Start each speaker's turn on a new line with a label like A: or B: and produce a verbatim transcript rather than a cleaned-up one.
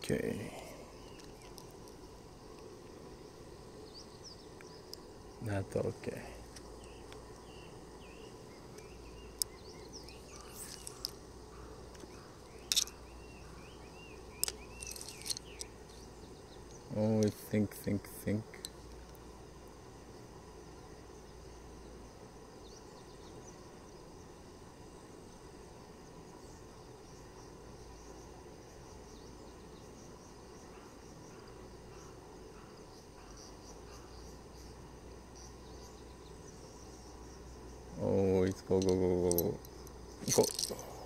A: Okay. That's okay. Always think, think, think. Always go, go, go, go, go. Go.